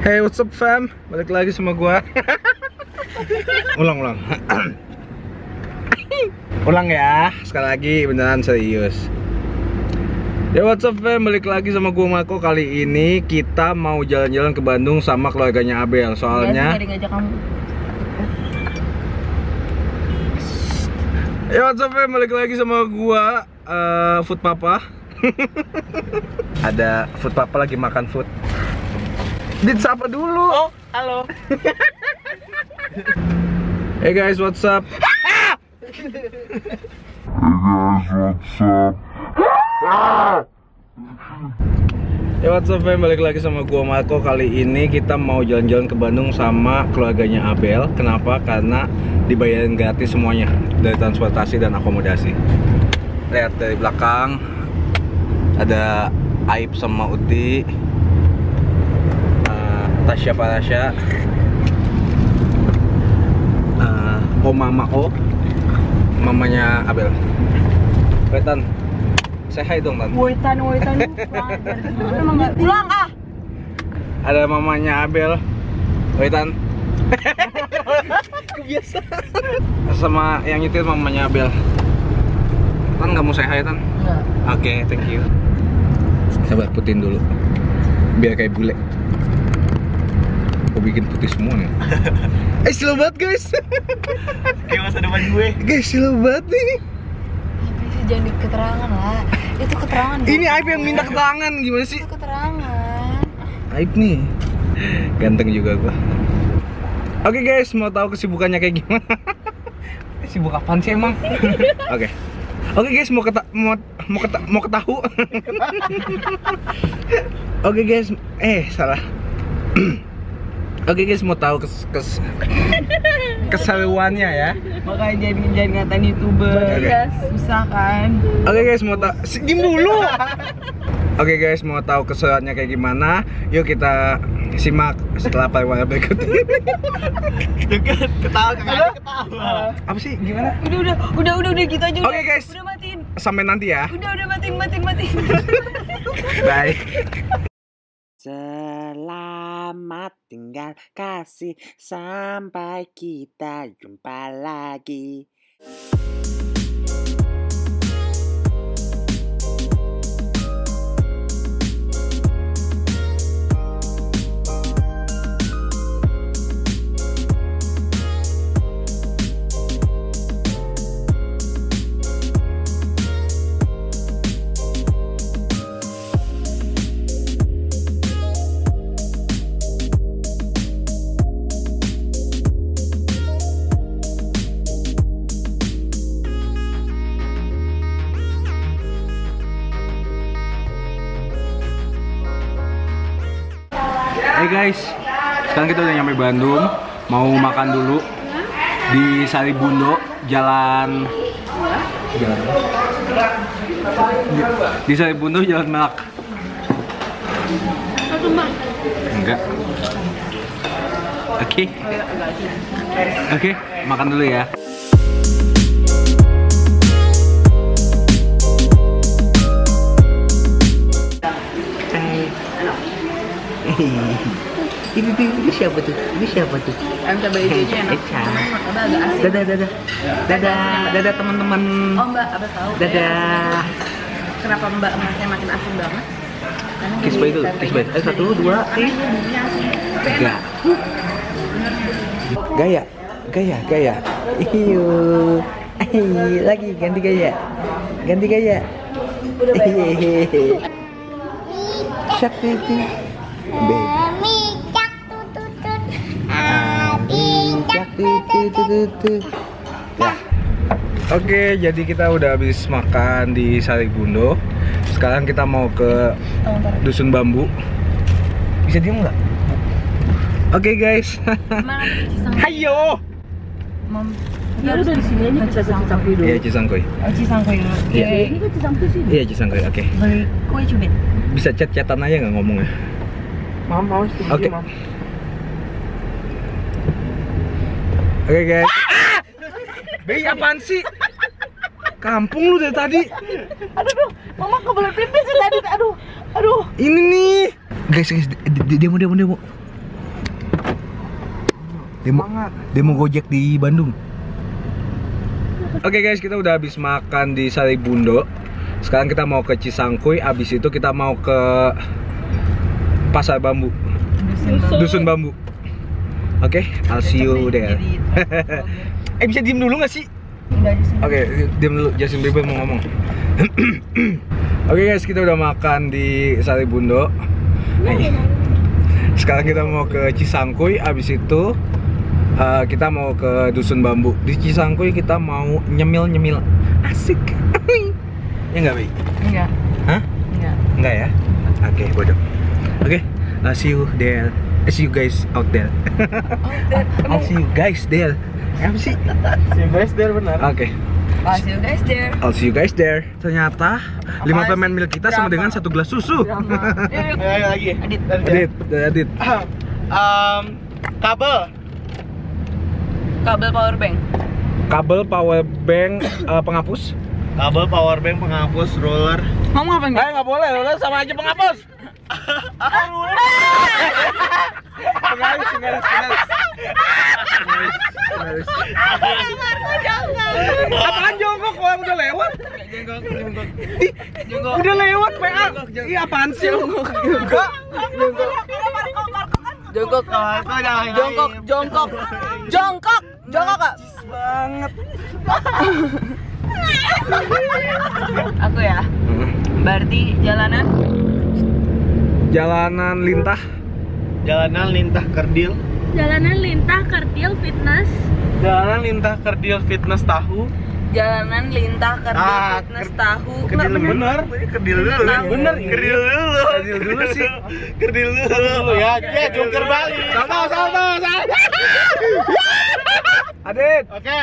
Hey, what's up fam? Balik lagi sama gua. Ulang. Ulang ya, sekali lagi beneran serius. Ya what's up fam, balik lagi sama gua Marco. Kali ini kita mau jalan-jalan ke Bandung sama keluarganya Abel. Soalnya ya what's up fam, balik lagi sama gua Food Papa. Ada Food Papa lagi makan food. Dit, sapa dulu. Oh, halo. Hey guys, what's up? Ya what's up fam, balik lagi sama gua Marco. Kali ini kita mau jalan-jalan ke Bandung sama keluarganya Abel. Kenapa? Karena dibayarin gratis semuanya, dari transportasi dan akomodasi. Lihat dari belakang ada Aib sama Uti, Tasya Farasya, Oma Mao, mamanya Abel. Wetan, say hi dong Tan. Woitan. Emang nggak pulang ah? Ada mamanya Abel. Wetan. Biasa. Sama yang nyetir mamanya Abel. Tan nggak mau say hi Tan? Enggak. Oke, thank you. Sabar, putin dulu biar kayak bule. Aku bikin putih semua nih. Slow banget guys. Kayak masa depan gue. Guys, slow banget nih. Jangan di keterangan lah. Itu keterangan. Ini Aib yang minta keterangan, gimana sih? Itu keterangan. Aib nih. Ganteng juga gua. Oke guys, mau tahu kesibukannya kayak gimana? Sibuk apaan sih emang? Oke guys, mau ketahu. Oke guys, salah. Oke guys, mau tahu keseruannya ya. Makanya jangan ngatain YouTuber. Susah kan? Oke guys, mau tahu. Diam dulu. Oke guys, mau tahu keseruannya kayak gimana? Yuk kita simak setelah pariwara berikut ini. Ketawa. Apa sih? Gimana? Udah gitu aja. Oke guys. Udah matiin. Sampai nanti ya. Udah matiin. Bye. Selamat tinggal kasih, sampai kita jumpa lagi. Hey guys, sekarang kita udah nyampe Bandung. Mau makan dulu di Saribundo, jalan di Saribundo, Jalan Melak. Enggak. Oke, makan dulu ya. Ini siapa tuh? Minta baju aja enak. Dadah teman-teman. Oh Mbak, Abah tahu. Dadah. Kenapa Mbak merasa makin asing banget? Kiss bye dulu, kiss bye. 1, 2, 3. Gaya. Iyo. Lagi ganti gaya. Siapa itu? Ya. Oke, jadi kita udah habis makan di Saribundo. Sekarang kita mau ke Dusun Bambu. Bisa diem nggak? Oke guys. Hayo. Ya udah di sini aja kita Cisangkuy dulu. Iya, Cisangkuy. Cisangkuy. Iya. Ini kan Cisangkuy sih. Iya, Cisangkuy. Oke. Beli kue cubit. Bisa chat-chatan aja nggak ngomongnya? Mau Oke. Oke guys. Bey, apaan sih? Kampung lu dari tadi. Aduh, mama kebelet pipis sih tadi. Aduh. Ini nih. Guys, demo. Demo Gojek di Bandung. Oke guys, kita udah habis makan di Saribundo. Sekarang kita mau ke Cisangkuy. Abis itu kita mau ke Pasar Bambu, Dusun Bambu. Oke, I'll see you there. Bisa diem dulu nggak sih? Oke, diem dulu. Justin Bieber mau ngomong. Oke guys, kita udah makan di Saribundo. Sekarang kita mau ke Cisangkuy. Abis itu kita mau ke Dusun Bambu. Di Cisangkuy kita mau nyemil-nyemil. Asik. Ya nggak, Bay? Enggak. Hah? Enggak ya? Oke, bodoh. Oke, I'll see you there. I'll see you guys out there. I'll see you guys there. Apa sih? See you guys there, benar. Oke. I'll see you guys there. I'll see you guys there. Ternyata 5 permen milk kita sama dengan 1 gelas susu. Ayo lagi. Adit. Kabel power bank. Kabel power bank penghapus. Kabel power bank penghapus roller. Ngomong apa enggak? Nggak boleh, roller sama aja penghapus. Apaan jongkok? Orang udah lewat. Jongkok. Udah lewat PA. Iya apaan sih jongkok? Jongkok Kak. Banget. Aku ya. Berarti Jalanan lintah. Jalanan lintah kerdil. Jalanan lintah kerdil fitness. Jalanan lintah kerdil fitness tahu. Jalanan lintah fitness tahu. Kerdil bener. Kerdil dulu. Bener. Kerdil dulu. Kerdil dulu sih. Kerdil dulu ya. Ya joker balik. Salto. Adit. Oke.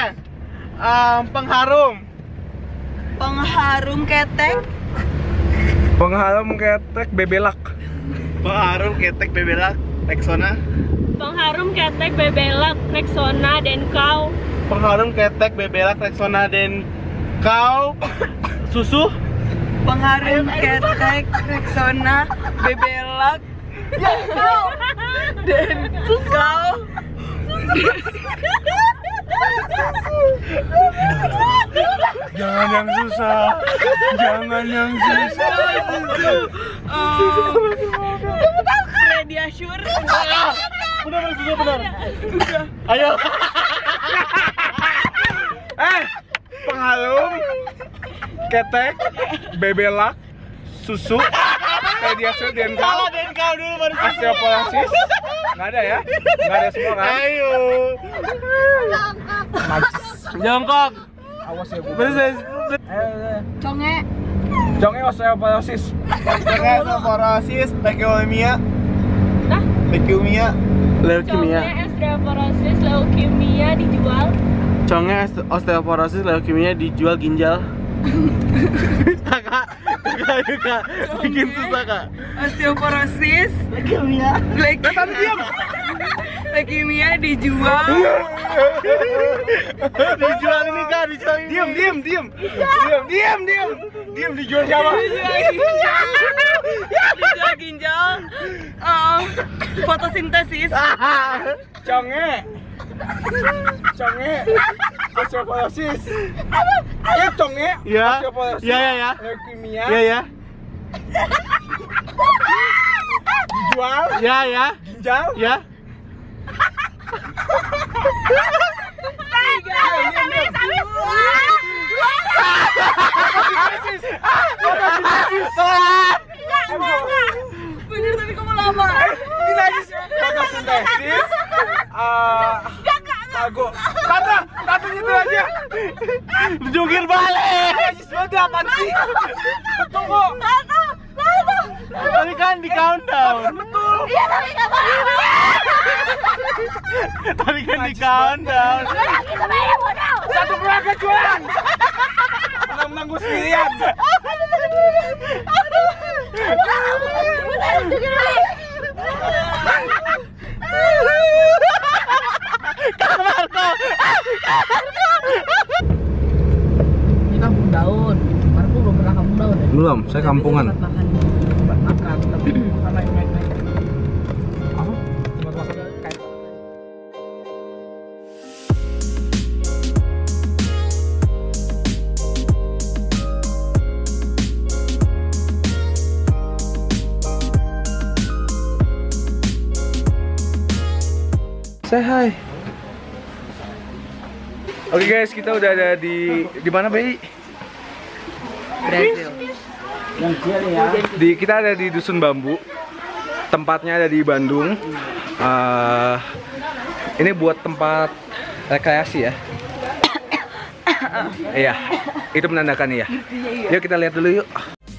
Pengharum ketek. Pengharum ketek bebelak. Pengharum ketek bebelak Rexona. Pengharum ketek bebelak Rexona dan kau. Pengharum ketek bebelak Rexona dan kau. Susu. Pengharum ketek Rexona bebelak dan kau. Jangan yang susah. Radiasur. Benar. Ayo. Pengharum ketek bebelak susu radiasi dan kau dulu baru osteoporosis. Nggak ada ya? Nggak ada semua kan? Ayo. Jongkok. Awas ya gue. Conge osteoporosis. Osteoporosis, leukemia. Nah, Leukemia. osteoporosis leukemia dijual. Conge osteoporosis leukemia dijual ginjal. Kakak bikin susah kak. Osteoporosis leukemia dijual. Dijual ini kak, dijual ini. Diam dijual siapa? Dijual ginjal. Fotosintesis. Conge osteoporosis. Ya conge Ya. osteoporosis. Ya. Leukemia. Ya. Dijual. Ya. Ginjal. Ya. Bener tapi kamu lama. Ini lagi fotosintesis. Tago. Tatu gitu aja. Jungkir balik. Najis banget apaan sih? Tunggu. Tadi kan di countdown. Betul. Iya, tapi nggak boleh. Tadi kan di countdown. Kita bayar modal. Satu keluarga jualan. Menang gue sendirian. Kamar kau. Ini kampung daun. Marco belum pernah kampung daun ya? Belum, saya kampungan. Makan, tapi makan naik. Apa? Tempat makan kayak Say hi. Oke guys, kita udah ada di mana, Bei? Brazil. Kita ada di Dusun Bambu. Tempatnya ada di Bandung. Ini buat tempat rekreasi ya. Iya, itu menandakan ya. Yuk kita lihat dulu yuk.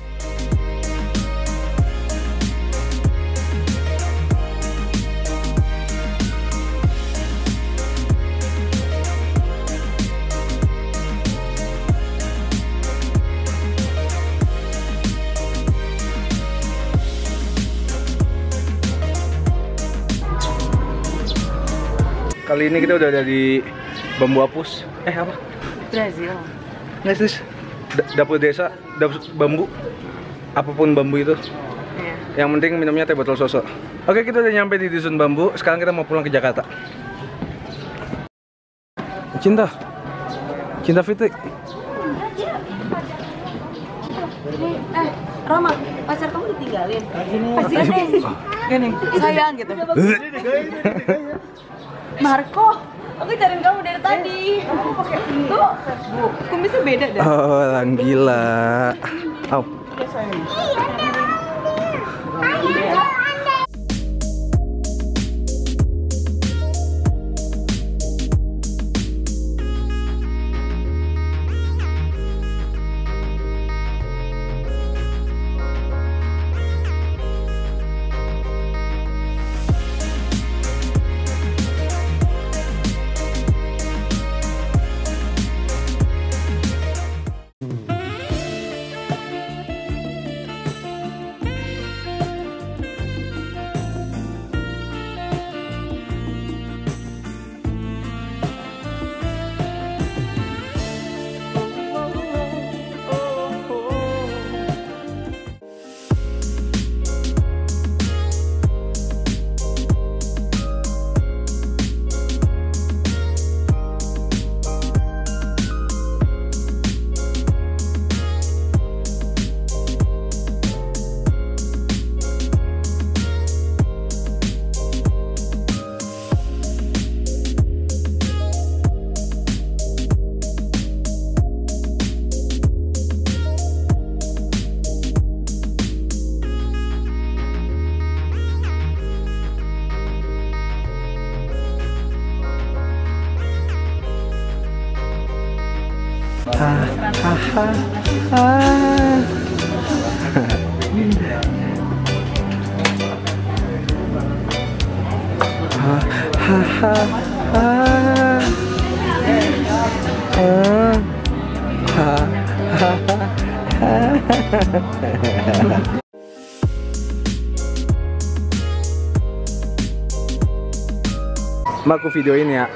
Kali ini kita udah ada di Bambu Apus. Apa? Brazil. Nggak sih? Dapur desa, dapur bambu. Apapun bambu itu. Yang penting minumnya teh botol sosok. Oke, kita udah nyampe di Dusun Bambu. Sekarang kita mau pulang ke Jakarta. Cinta Fitri. Rama, pacar kamu ditinggalin? Pasti Gini, sayang gitu. Marco, aku cariin kamu dari tadi. Aku pakai pintu Facebook. Kok bisa beda dah? Oh, orang gila. Oh. Mbak, aku videoin ya.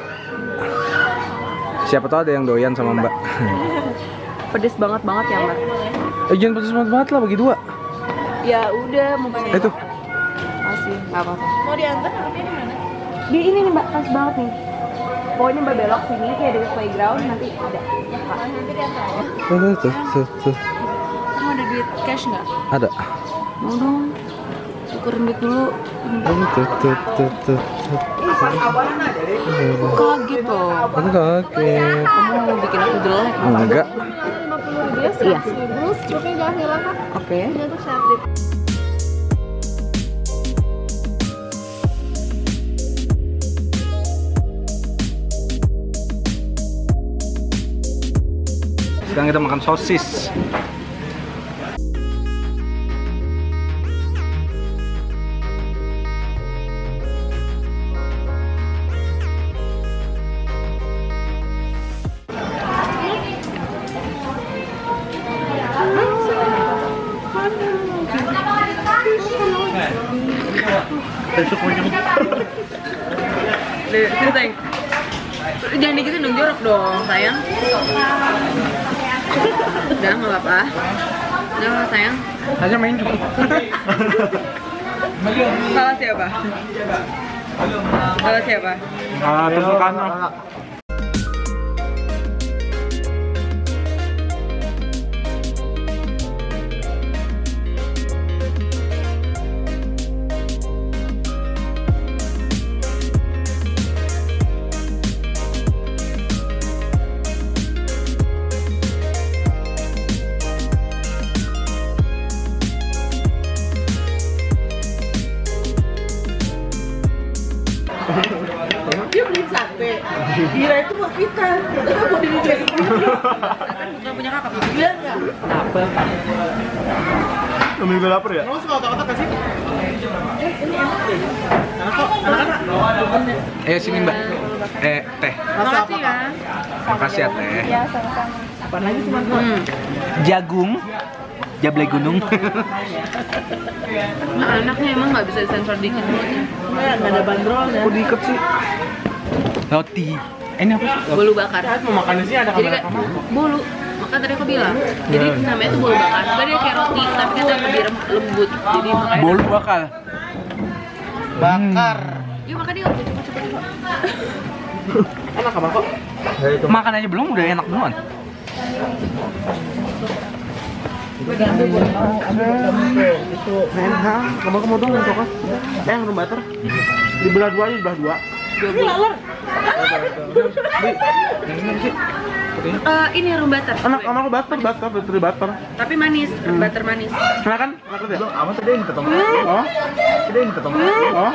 Siapa tahu ada yang doyan sama Mbak. Pedes banget ya, Mbak. Jangan pedes banget lah, bagi dua. Ya udah, mau banyak. Itu. Masih, nggak apa-apa. Mau diantar tapi di mana? Di ini nih, Mbak, pas banget nih. Pokoknya Mbak belok sini kayak dari playground nanti ada. Nanti diantar aja. Tuh. Kamu ada duit cash nggak? Ada. Mau dong. Tukerin duit dulu. Tuh. Kaget loh. Aku kaget. Kamu mau bikin aku jelek? Enggak. 50.000 ya, 100.000. Cepetnya jangan hilang kan? Oke. Ini untuk satu. Sekarang kita makan sosis. Sini sayang. Jangan dikitin dong, jorok dong sayang. Udah nggak apa-apa. Udah nggak sayang. Aja main juga. Salah siapa? Salah siapa? Terbukaan. Dia beli sate. Kira itu buat kita. Kita mau diri Bukan punya kakak. Bilang nggak? Apa? Kamu juga lapar ya? Kamu suka otak-otak nggak sih? Ini enak deh. Anak-anak. Ayo sini mbak. Teh. Rasa apa kak? Makasih ya teh. Ya, sama-sama. Apa lagi cuma Jagung. Jablay gunung. Anaknya emang nggak bisa disensor dikit mulutnya. nggak ada bandrolnya. Kok diikat sih? Roti. Ini apa? Bolu bakar. Mau makan di sini ada Jadi kayak bolu. Maka tadi aku bilang. Jadi namanya tuh bolu bakar. Sebenarnya dia kayak roti, tapi dia lebih lembut. Jadi makanya. Bolu bakal. bakar. Yuk makan yuk. Cepet-cepet. Enak apa kok? Makan aja belum udah enak duluan. Enak. Kamu dong untuk apa? Yang rumah butter. Dibelah dua aja, dibelah dua. Ini room butter. Anak aku butter. Tapi manis, butter manis. Silakan. Enak ya? Aman tadi yang ketemu. Oh. Tadi yang ketemu. Oh.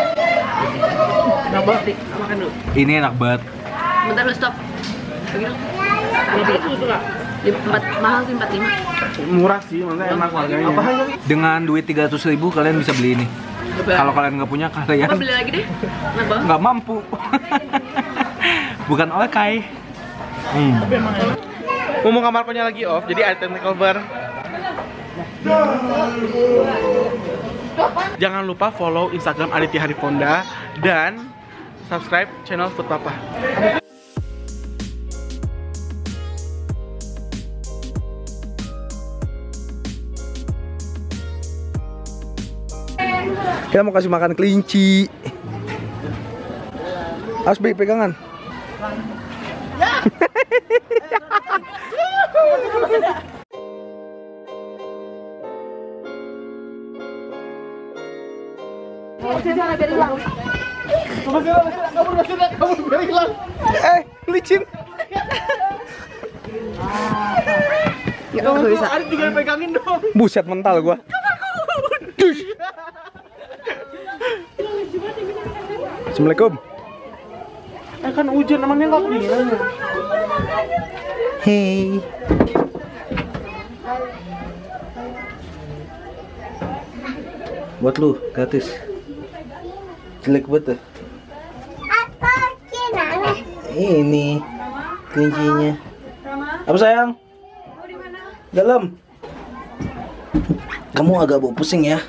Enak banget. Makan dulu. Ini enak banget. Bentar lu stop. Begitu. Mahal sih 45. Murah sih, maksudnya enak harganya. Dengan duit 300.000 kalian bisa beli ini. Kalau kalian nggak punya kalian Apa beli lagi deh? Enak banget. nggak mampu. Bukan okai. Ngomong kamarnya lagi off, jadi item cover. Jangan lupa follow Instagram Aditya Harifonda dan subscribe channel Food Papa. Kita mau kasih makan kelinci. Asbi pegangan. Licin. Ya kamu bisa. Adit juga pegangin dong. Buset mental gua. Assalamualaikum. Kan hujan namanya nggak kedinginan. Hey. Buat lu gratis. Jelek banget tuh. Ini kelincinya. Apa sayang? Dalam. Kamu agak bau pusing ya.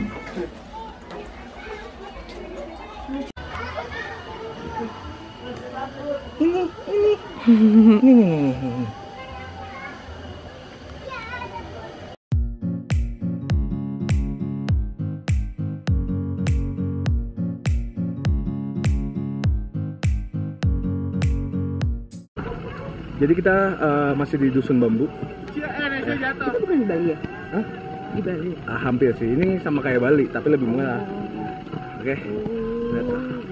Ini. Jadi kita masih di Dusun Bambu. Itu bukan di Bali ya? Hah? Di Bali. Hampir sih. Ini sama kayak Bali, tapi lebih murah. Oke. Lihat.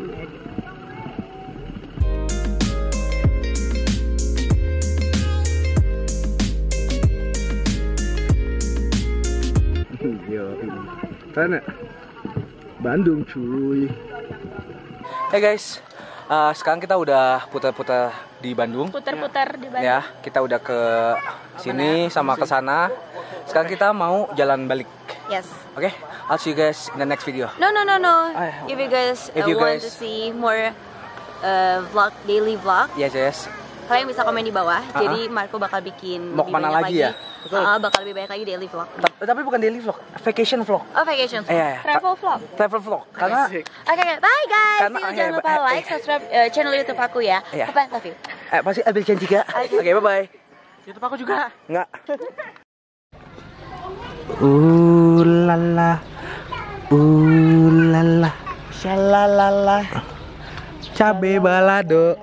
Yo, keren ya? Bandung cuy. Hey guys, sekarang kita udah putar-putar di Bandung. Putar-putar di Bandung. Ya, kita udah ke sini sama ke sana. Sekarang kita mau jalan balik. Yes. Oke, I'll see you guys in the next video. No. Ah, If you guys if you want guys- to see more daily vlog, Yes. kalian bisa komen di bawah. Jadi Marco bakal bikin Mau lebih kemana banyak lagi ya? Betul. Bakal lebih banyak lagi daily vlog. Tapi bukan daily vlog, vacation vlog. Oh, vacation vlog. Iya. Travel vlog. Travel vlog. Karena Oke, bye guys. Karena- See you, jangan lupa like, subscribe channel YouTube aku ya. Iya. Bye, love you. pasti ambil janji kak. Oke, bye-bye. YouTube aku juga. Enggak. Lala. Lala. Shalalala. Cabe balado.